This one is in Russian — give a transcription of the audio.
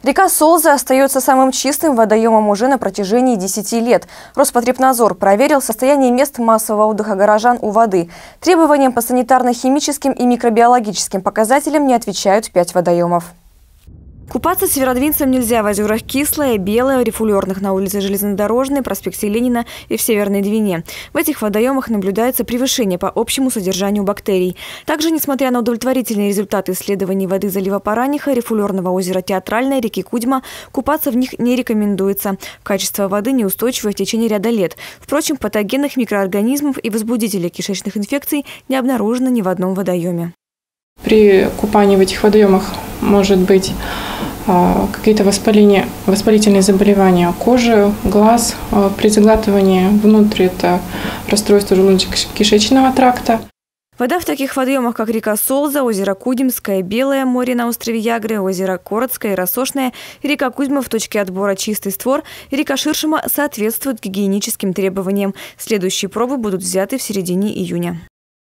Река Солза остается самым чистым водоемом уже на протяжении 10 лет. Роспотребнадзор проверил состояние мест массового отдыха горожан у воды. Требованиям по санитарно-химическим и микробиологическим показателям не отвечают 5 водоемов. Купаться северодвинцам нельзя в озерах Кислое, Белое, Рифулерных на улице Железнодорожной, проспекте Ленина и в Северной Двине. В этих водоемах наблюдается превышение по общему содержанию бактерий. Также, несмотря на удовлетворительные результаты исследований воды залива Параниха, Рифулерного озера Театральное, реки Кудьма, купаться в них не рекомендуется. Качество воды неустойчивое в течение ряда лет. Впрочем, патогенных микроорганизмов и возбудителей кишечных инфекций не обнаружено ни в одном водоеме. При купании в этих водоемах может быть какие-то воспалительные заболевания кожи, глаз. При заглатывании внутрь это расстройство желудочно-кишечного тракта. Вода в таких водоемах, как река Солза, озеро Кудимское, Белое море на острове Ягры, озеро Коротское и Рассошное, река Кузьма в точке отбора Чистый створ и река Ширшима соответствуют гигиеническим требованиям. Следующие пробы будут взяты в середине июня.